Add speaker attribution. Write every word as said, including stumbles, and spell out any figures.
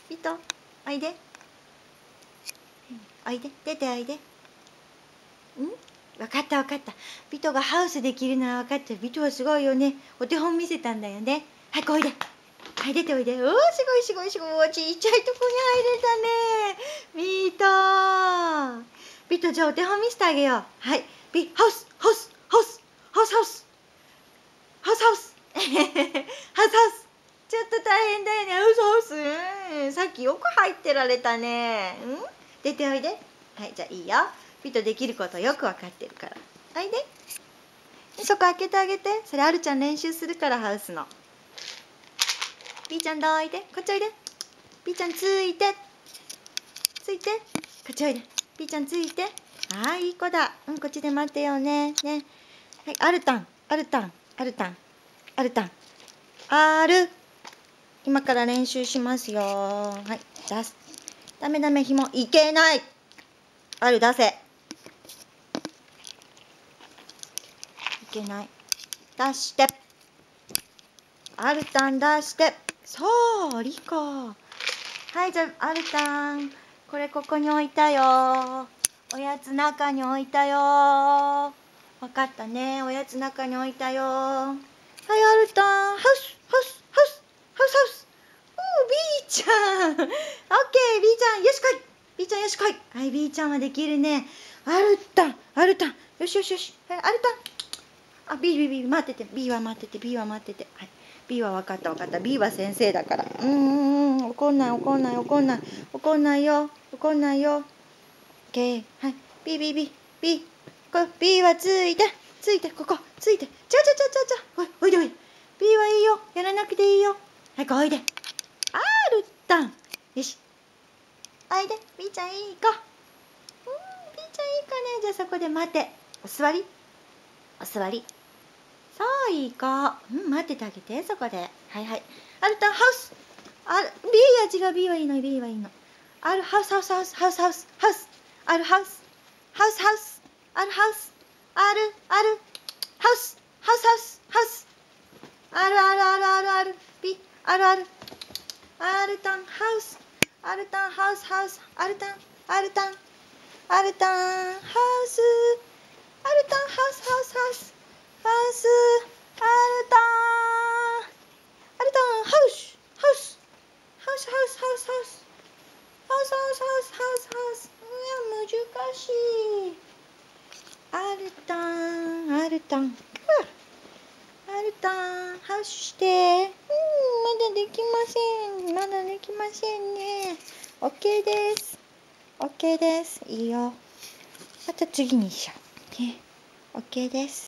Speaker 1: ビト、おいで。おいで、出ておいで。ん？分かった分かった。ビトがハウスできるのは分かった。ビトはすごいよね。お手本見せたんだよね。はい、おいで。はい、出ておいで。おー、すごいすごいすごい。ちっちゃいとこに入れたね。ビト。ビト、じゃあお手本見せてあげよう。はい。ビ、ハウス、ハウス、ハウス、ハウス、ハウス。ハウス、ハウス。ハウス、ハウス。ちょっと大変だよね。ハウス、ハウス。うん。さっきよく入ってられたね。うん。出ておいで。はい、じゃあいいよ。ビトできることよくわかってるから。おいで。そこ開けてあげて。それあるちゃん練習するから、ハウスの。ビーちゃんどいて。こっちおいで。ビーちゃんついて。ついて。こっちおいで。ビーちゃんついて。ああ、いい子だ。うん、こっちで待ってようね。ね。はい、アルタン、アルタン、アルタン、アルタン。ある。今から練習しますよ。はい、出す。ダメダメ、紐。いけない。ある、出せ。いけない。出して。アルタン出して。そう、リコ。はい、じゃあ、アルタン。これここに置いたよ。おやつ中に置いたよ。わかったね。おやつ中に置いたよ。はい、アルタン。ハウス、ハウス、ハウス、ハウス、ハウス。おー、ビーちゃん。オッケー、ビーちゃん、よしこい。ビーちゃん、よしこい。はい、ビーちゃんはできるね。アルタン、アルタン。よしよしよし。はい、アルタン。あ、ビー、ビー、ビー、待ってて。ビーは待ってて。ビーは待ってて。はい。ビーは分かった分かった。ビーは先生だから。うんうんうん。怒んない怒んない怒んない。怒んないよ。怒んないよ。オッケー。はい。ビー、ビー、ビー、ビー。こビーはついて。ついて、ここ。ついて。ちょちょちょちょちょ。おい、おいでおいで。ビーはいいよ。やらなくていいよ。はい、おいで。アルタン。よし。おいで。ビーちゃんいい子。うん、ビーちゃんいい子ね。じゃあそこで待て。お座り。お座り。そう、いい子。うん、待っててあげて、そこで。はいはい。アルタン、ハウス。ある、ビーは違う、ビーはいいの、ビーはいいの。ある、ハウス、ハウス、ハウス、ハウス、ハウス、ハウス。ある、ハウス。ハウス、ハウス。ある、ハウス。ある、ある。ハウス、ハウス、ハウス、ハウス。ある、ある、ある、ある、ある。ビー、ある、ある。アルタン、ハウス。アルタン、ハウス、ハウス。アルタン、アルタン。アルタン、ハウス。アルタン、ハウス、ハウス、ハウス。ハウス。アルタン。アルタン、ハウス。ハウス。ハウス、ハウス、ハウス、ハウス。ハウス、ハウス、ハウス、ハウス、ハウス。いや、難しい。アルタン、アルタン。アルタン、ハウスして。うん、まだできません。まだできませんね。オッケーです。オッケーです。いいよ。また次にしよう。ね。オッケーです。